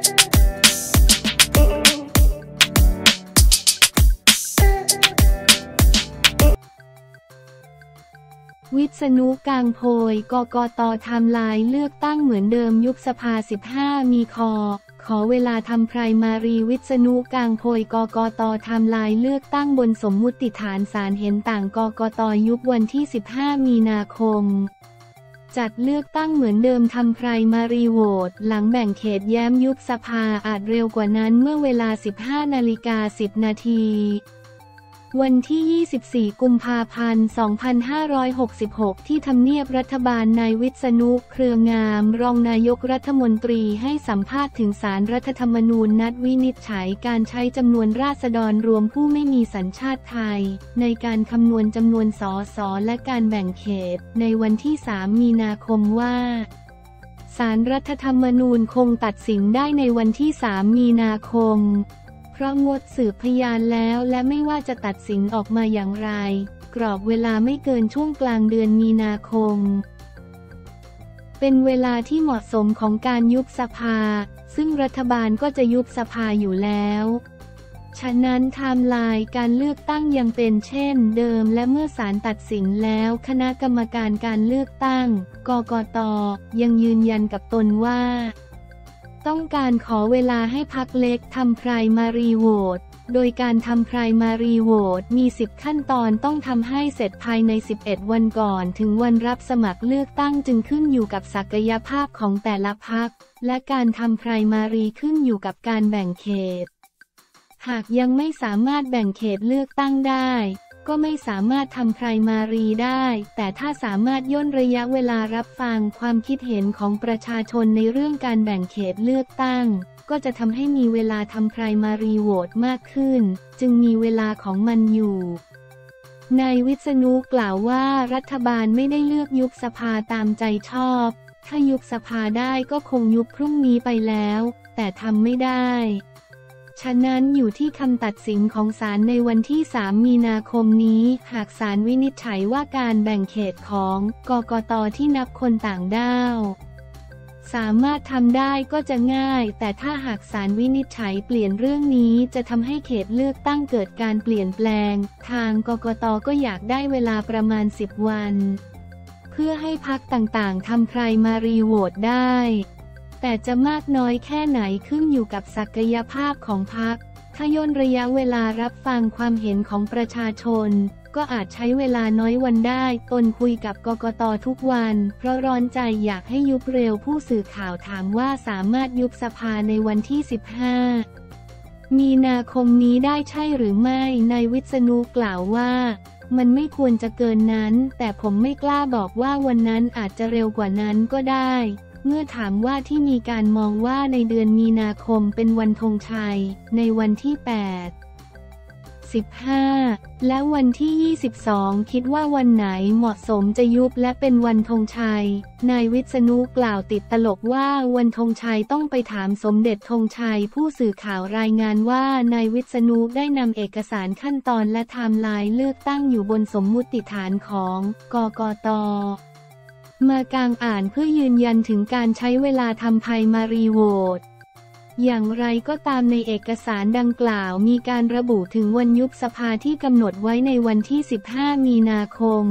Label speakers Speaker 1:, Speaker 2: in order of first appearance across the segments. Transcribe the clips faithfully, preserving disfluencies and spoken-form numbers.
Speaker 1: วิษณุ กางโพย กกต.ไทม์ไลน์เลือกตั้งเหมือนเดิมยุบสภาสิบห้ามีคอขอเวลาทำไพรมารีวิษณุ กางโพย กกต.ไทม์ไลน์เลือกตั้งบนสมมุติฐานศาลเห็นต่างกกต.ยุบวันที่สิบห้ามีนาคมจัดเลือกตั้งเหมือนเดิมทำไพรมารีโหวตหลังแบ่งเขตแย้มยุบสภาอาจเร็วกว่านั้นเมื่อเวลา สิบห้านาฬิกาสิบนาทีวันที่ ยี่สิบสี่ กุมภาพันธ์ สองพันห้าร้อยหกสิบหก ที่ทำเนียบรัฐบาลนายวิษณุ เครืองามรองนายกรัฐมนตรีให้สัมภาษณ์ถึงศาลรัฐธรรมนูญนัดวินิจฉัยการใช้จำนวนราษฎรรวมผู้ไม่มีสัญชาติไทยในการคำนวณจำนวนสสและการแบ่งเขตในวันที่ สาม มีนาคมว่าศาลรัฐธรรมนูญคงตัดสินได้ในวันที่ สาม มีนาคมเพราะงดสืบพยานแล้วและไม่ว่าจะตัดสินออกมาอย่างไรกรอบเวลาไม่เกินช่วงกลางเดือนมีนาคมเป็นเวลาที่เหมาะสมของการยุบสภาซึ่งรัฐบาลก็จะยุบสภาอยู่แล้วฉะนั้นไทม์ไลน์การเลือกตั้งยังเป็นเช่นเดิมและเมื่อศาลตัดสินแล้วคณะกรรมการการเลือกตั้งกกต.ยังยืนยันกับตนว่าต้องการขอเวลาให้พรรคเล็กทำไพรมารีโหวตโดยการทำไพรมารีโหวตมีสิบขั้นตอนต้องทำให้เสร็จภายในสิบเอ็ดวันก่อนถึงวันรับสมัครเลือกตั้งจึงขึ้นอยู่กับศักยภาพของแต่ละพรรคและการทำไพรมารีขึ้นอยู่กับการแบ่งเขตหากยังไม่สามารถแบ่งเขตเลือกตั้งได้ก็ไม่สามารถทำไพรมารีได้แต่ถ้าสามารถย่นระยะเวลารับฟังความคิดเห็นของประชาชนในเรื่องการแบ่งเขตเลือกตั้งก็จะทำให้มีเวลาทำไพรมารีโหวตมากขึ้นจึงมีเวลาของมันอยู่นายวิษณุกล่าวว่ารัฐบาลไม่ได้เลือกยุบสภาตามใจชอบถ้ายุบสภาได้ก็คงยุบพรุ่งนี้ไปแล้วแต่ทำไม่ได้ฉะนั้นอยู่ที่คำตัดสินของศาลในวันที่ สาม มีนาคมนี้หากศาลวินิจฉัยว่าการแบ่งเขตของกกต.ที่นับคนต่างด้าวสามารถทำได้ก็จะง่ายแต่ถ้าหากศาลวินิจฉัยเปลี่ยนเรื่องนี้จะทำให้เขตเลือกตั้งเกิดการเปลี่ยนแปลงทางกกต.ก็อยากได้เวลาประมาณสิบวันเพื่อให้พรรคต่างๆทำไพรมารีโหวตได้แต่จะมากน้อยแค่ไหนขึ้นอยู่กับศักยภาพของพรรคถ้าย่นระยะเวลารับฟังความเห็นของประชาชนก็อาจใช้เวลาน้อยวันได้ตนคุยกับกกต.ทุกวันเพราะร้อนใจอยากให้ยุบเร็วผู้สื่อข่าวถามว่าสามารถยุบสภาในวันที่ สิบห้า มีนาคมนี้ได้ใช่หรือไม่นายวิษณุกล่าวว่ามันไม่ควรจะเกินนั้นแต่ผมไม่กล้าบอกว่าวันนั้นอาจจะเร็วกว่านั้นก็ได้เมื่อถามว่าที่มีการมองว่าในเดือนมีนาคมเป็นวันธงชัยในวันที่ แปด สิบห้า และวันที่ ยี่สิบสอง คิดว่าวันไหนเหมาะสมจะยุบและเป็นวันธงชัยนายวิษณุกล่าวติดตลกว่าวันธงชัยต้องไปถามสมเด็จธงชัยผู้สื่อข่าวรายงานว่านายวิษณุได้นำเอกสารขั้นตอนและไทม์ไลน์เลือกตั้งอยู่บนสมมุติฐานของกกต.มากางอ่านเพื่อยืนยันถึงการใช้เวลาทำไพรมารีโหวตอย่างไรก็ตามในเอกสารดังกล่าวมีการระบุถึงวันยุบสภาที่กำหนดไว้ในวันที่ สิบห้า มีนาคม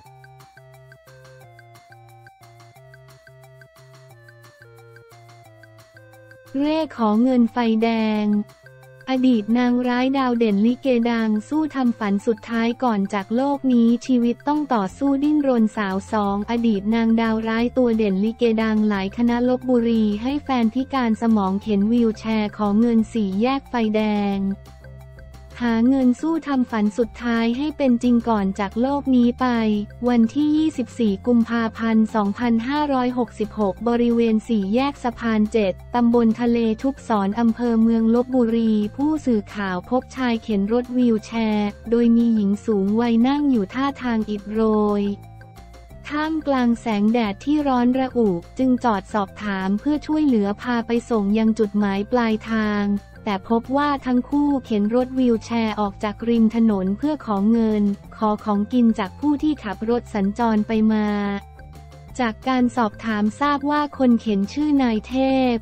Speaker 1: เร่ขอเงินไฟแดงอดีตนางร้ายดาวเด่นลิเกดังสู้ทำฝันสุดท้ายก่อนจากโลกนี้ชีวิตต้องต่อสู้ดิ้นรนสาวสองอดีตนางดาวร้ายตัวเด่นลิเกดังหลายคณะลพบุรีให้แฟนพิการสมองเข็นวีลแชร์ขอเงินสี่แยกไฟแดงหาเงินสู้ทำฝันสุดท้ายให้เป็นจริงก่อนจากโลกนี้ไปวันที่ ยี่สิบสี่ กุมภาพันธ์ สองพันห้าร้อยหกสิบหก บริเวณสี่แยกสะพานเจ็ดตำบลทะเลทุกศรอำเภอเมืองลพบุรีผู้สื่อข่าวพบชายเข็นรถวีลแชร์โดยมีหญิงสูงวัยนั่งอยู่ท่าทางอิดโรยท่ามกลางแสงแดดที่ร้อนระอุจึงจอดสอบถามเพื่อช่วยเหลือพาไปส่งยังจุดหมายปลายทางแต่พบว่าทั้งคู่เข็นรถวีลแชร์ออกจากริมถนนเพื่อขอเงินขอของกินจากผู้ที่ขับรถสัญจรไปมาจากการสอบถามทราบว่าคนเข็นชื่อนายเทพ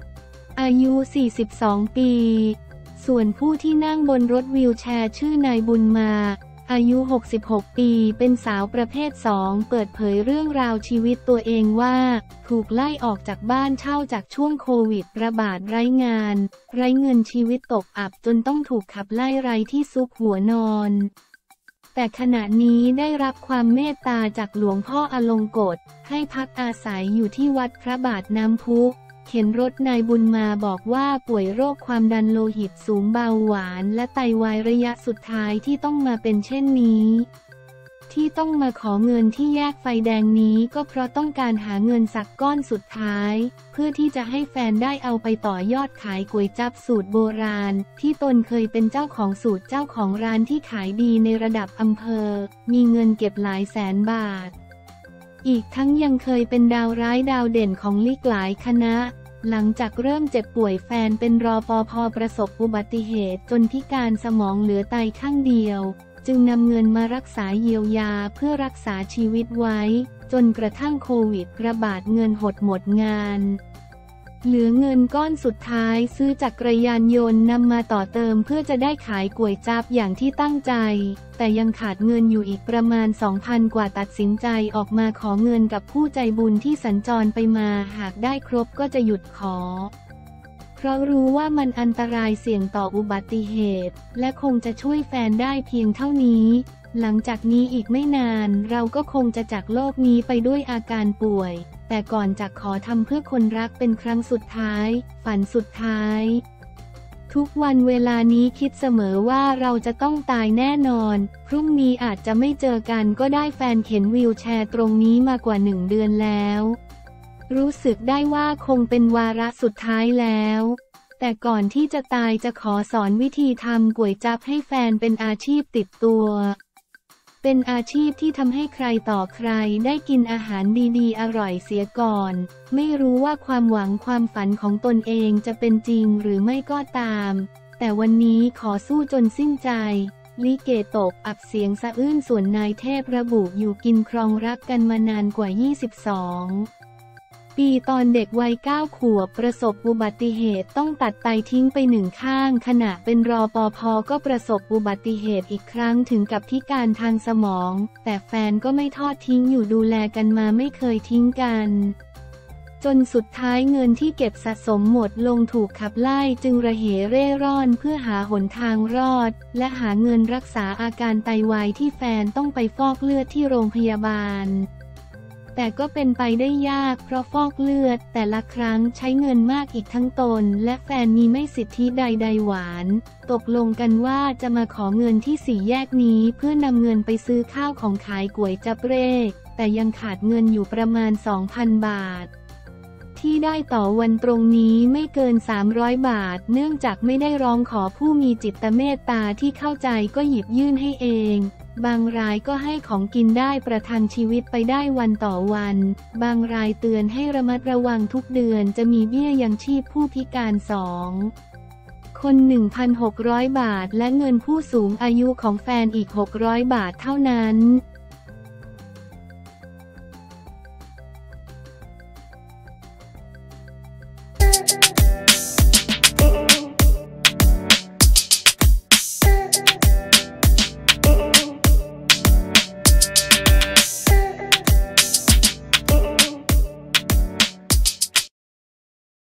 Speaker 1: อายุ สี่สิบสอง ปี ส่วนผู้ที่นั่งบนรถวีลแชร์ชื่อนายบุญมาอายุ หกสิบหก ปี เป็นสาวประเภท สอง เปิดเผยเรื่องราวชีวิตตัวเองว่าถูกไล่ออกจากบ้านเช่าจากช่วงโควิดระบาดไร้งานไร้เงินชีวิตตกอับจนต้องถูกขับไล่ไร้ที่ซุกหัวนอนแต่ขณะนี้ได้รับความเมตตาจากหลวงพ่ออลงกฎให้พักอาศัยอยู่ที่วัดพระบาทน้ำพุเข็นรถนายบุญมาบอกว่าป่วยโรคความดันโลหิตสูงเบาหวานและไตวายระยะสุดท้ายที่ต้องมาเป็นเช่นนี้ที่ต้องมาขอเงินที่แยกไฟแดงนี้ก็เพราะต้องการหาเงินสักก้อนสุดท้ายเพื่อที่จะให้แฟนได้เอาไปต่อยอดขายก๋วยจั๊บสูตรโบราณที่ตนเคยเป็นเจ้าของสูตรเจ้าของร้านที่ขายดีในระดับอำเภอมีเงินเก็บหลายแสนบาทอีกทั้งยังเคยเป็นดาวร้ายดาวเด่นของลิกหลายคณะหลังจากเริ่มเจ็บป่วยแฟนเป็นรปภ.ประสบอุบัติเหตุจนพิการสมองเหลือไตข้างเดียวจึงนำเงินมารักษาเยียวยาเพื่อรักษาชีวิตไว้จนกระทั่งโควิดระบาดเงินหดหมดงานเหลือเงินก้อนสุดท้ายซื้อจักรยานยนต์นำมาต่อเติมเพื่อจะได้ขายก๋วยจั๊บอย่างที่ตั้งใจแต่ยังขาดเงินอยู่อีกประมาณ สองพัน กว่าตัดสินใจออกมาขอเงินกับผู้ใจบุญที่สัญจรไปมาหากได้ครบก็จะหยุดขอเพราะรู้ว่ามันอันตรายเสี่ยงต่ออุบัติเหตุและคงจะช่วยแฟนได้เพียงเท่านี้หลังจากนี้อีกไม่นานเราก็คงจะจากโลกนี้ไปด้วยอาการป่วยแต่ก่อนจากขอทำเพื่อคนรักเป็นครั้งสุดท้ายฝันสุดท้ายทุกวันเวลานี้คิดเสมอว่าเราจะต้องตายแน่นอนพรุ่งนี้อาจจะไม่เจอกันก็ได้แฟนเข็นวีลแชร์ตรงนี้มากว่าหนึ่งเดือนแล้วรู้สึกได้ว่าคงเป็นวาระสุดท้ายแล้วแต่ก่อนที่จะตายจะขอสอนวิธีทำก๋วยจั๊บให้แฟนเป็นอาชีพติดตัวเป็นอาชีพที่ทำให้ใครต่อใครได้กินอาหารดีๆอร่อยเสียก่อนไม่รู้ว่าความหวังความฝันของตนเองจะเป็นจริงหรือไม่ก็ตามแต่วันนี้ขอสู้จนสิ้นใจลิเกตกอับเสียงสะอื้นส่วนนายเทพระบุอยู่กินครองรักกันมานานกว่ายี่สิบสองปีตอนเด็กวัยเก้าขวบประสบอุบัติเหตุต้องตัดไตทิ้งไปหนึ่งข้างขณะเป็นรปภ.ก็ประสบอุบัติเหตุอีกครั้งถึงกับพิการทางสมองแต่แฟนก็ไม่ทอดทิ้งอยู่ดูแลกันมาไม่เคยทิ้งกันจนสุดท้ายเงินที่เก็บสะสมหมดลงถูกขับไล่จึงระเหเร่ร่อนเพื่อหาหนทางรอดและหาเงินรักษาอาการไตวายที่แฟนต้องไปฟอกเลือดที่โรงพยาบาลแต่ก็เป็นไปได้ยากเพราะฟอกเลือดแต่ละครั้งใช้เงินมากอีกทั้งตนและแฟนมีไม่สิทธิใดๆหวานตกลงกันว่าจะมาขอเงินที่สี่แยกนี้เพื่อนำเงินไปซื้อข้าวของขายก๋วยจั๊บเร่แต่ยังขาดเงินอยู่ประมาณ สองพัน บาทที่ได้ต่อวันตรงนี้ไม่เกินสามร้อยบาทเนื่องจากไม่ได้ร้องขอผู้มีจิตเมตตาที่เข้าใจก็หยิบยื่นให้เองบางรายก็ให้ของกินได้ประทังชีวิตไปได้วันต่อวันบางรายเตือนให้ระมัดระวังทุกเดือนจะมีเบี้ยยังชีพผู้พิการสองคน หนึ่งพันหกร้อย บาทและเงินผู้สูงอายุของแฟนอีกหกร้อยบาทเท่านั้น